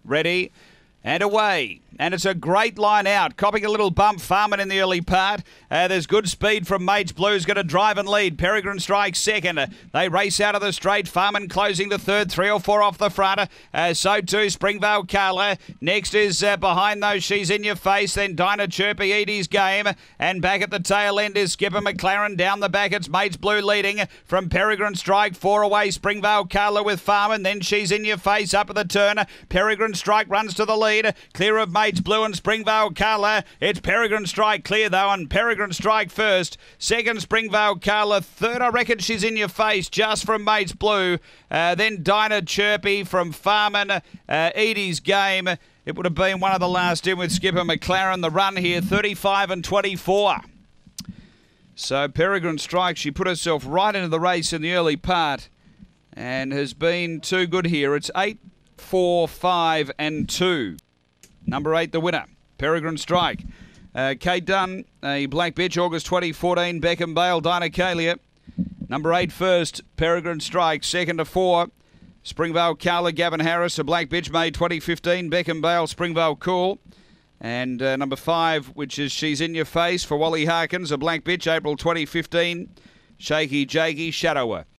Ready. And away. And it's a great line out. Copping a little bump, Farman in the early part. There's good speed from Mates Blue's going to drive and lead. Peregrine Strike second. They race out of the straight. Farman closing the third. 3 or 4 off the front. So too Springvale Carla. Next is behind those. She's in your face. Then Dinah Chirpy, Edie's Game. And back at the tail end is Skipper McLaren. Down the back it's Mates Blue leading from Peregrine Strike. 4 away Springvale Carla with Farman. Then She's in your face up at the turn. Peregrine Strike runs to the lead. Clear of Mates Blue and Springvale Carla. It's Peregrine Strike clear though, and Peregrine Strike first. Second Springvale Carla. Third I reckon She's in your face just from Mates Blue. Then Dinah Chirpy from Farman. Edie's Game. It would have been one of the last in with Skipper McLaren. The run here 35 and 24. So Peregrine Strike, she put herself right into the race in the early part and has been too good here. It's 8, 4, 5 and 2. Number 8, the winner, Peregrine Strike. Kate Dunn, a Black Bitch, August 2014, Beckham Bale, Dinah Kalia. Number 8 first, Peregrine Strike. Second to 4, Springvale Carla, Gavin Harris, a Black Bitch, May 2015, Beckham Bale, Springvale Cool. And number 5, which is She's in Your Face for Wally Harkins, a Black Bitch, April 2015, Shaky Jakey, Shadower.